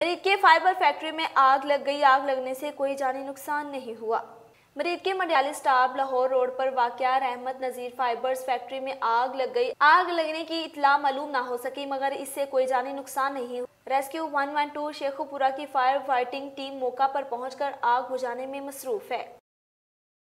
मरीद के fibre factory में आग लग गई। आग लगने से कोई जानी नुकसान नहीं हुआ। मरीद के मंडियाली स्टाफ लाहौर रोड पर वाक़या रहमत नज़ीर फाइबर्स फैक्ट्री में आग लग गई। आग लगने की इत्तला मालूम ना हो सकी, मगर इससे कोई जानी नुकसान नहीं हुआ। रेस्क्यू 112 शेखुपुरा की फायर फाइटिंग टीम मौका पर पहुंचकर आग बुझाने में मसरूफ है।